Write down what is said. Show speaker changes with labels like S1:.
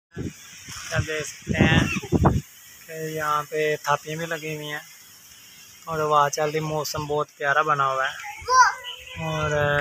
S1: आप देख सकते हैं कि यहाँ पे थापियाँ भी लगी हुई हैं और हवा चल रही, मौसम बहुत प्यारा बना हुआ है। और